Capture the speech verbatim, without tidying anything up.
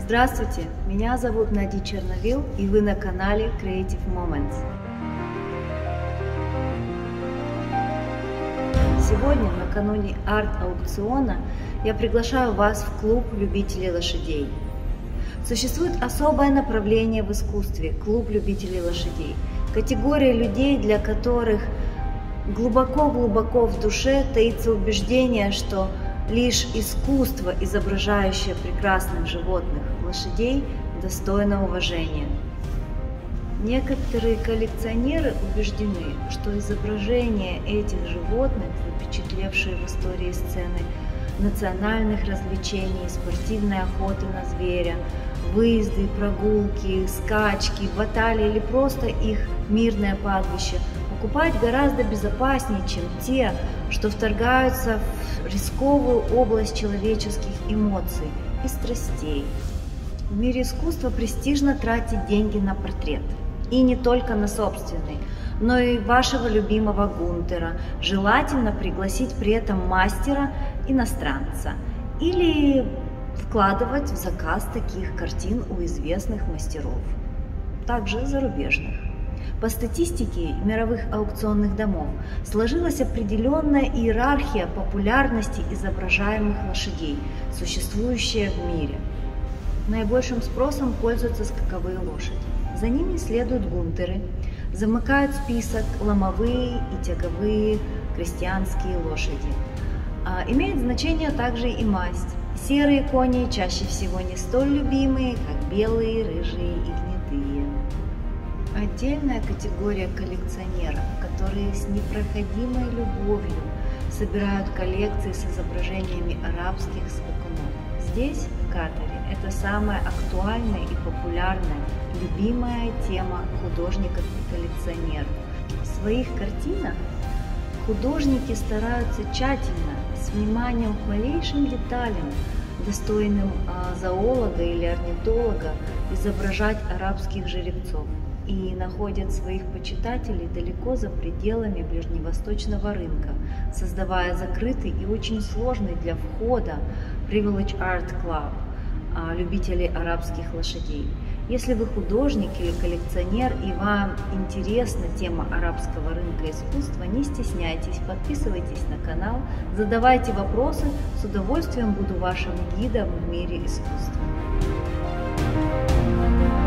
Здравствуйте, меня зовут Нади Черновил, и вы на канале Creative Moments. Сегодня, накануне арт-аукциона, я приглашаю вас в клуб любителей лошадей. Существует особое направление в искусстве – клуб любителей лошадей. Категория людей, для которых глубоко-глубоко в душе таится убеждение, что лишь искусство, изображающее прекрасных животных, лошадей, достойно уважения. Некоторые коллекционеры убеждены, что изображение этих животных, запечатлевшие в истории сцены национальных развлечений, спортивной охоты на зверя, выезды, прогулки, скачки, баталии или просто их мирное пастбище, покупать гораздо безопаснее, чем те, что вторгаются в рисковую область человеческих эмоций и страстей. В мире искусства престижно тратить деньги на портрет. И не только на собственный, но и вашего любимого Гунтера. Желательно пригласить при этом мастера-иностранца или вкладывать в заказ таких картин у известных мастеров, также зарубежных. По статистике мировых аукционных домов сложилась определенная иерархия популярности изображаемых лошадей, существующая в мире. Наибольшим спросом пользуются скаковые лошади. За ними следуют гунтеры, замыкают список ломовые и тяговые крестьянские лошади. А, имеет значение также и масть. Серые кони чаще всего не столь любимые, как белые, рыжие и гнедые. Отдельная категория коллекционеров, которые с непроходимой любовью собирают коллекции с изображениями арабских скакунов. Здесь, в Катаре, это самая актуальная и популярная, любимая тема художников и коллекционеров. В своих картинах художники стараются тщательно, с вниманием к малейшим деталям, достойным а, зоолога или орнитолога, изображать арабских жеребцов и находят своих почитателей далеко за пределами ближневосточного рынка, создавая закрытый и очень сложный для входа Privilege Art Club любителей арабских лошадей. Если вы художник или коллекционер и вам интересна тема арабского рынка искусства, не стесняйтесь, подписывайтесь на канал, задавайте вопросы, с удовольствием буду вашим гидом в мире искусства.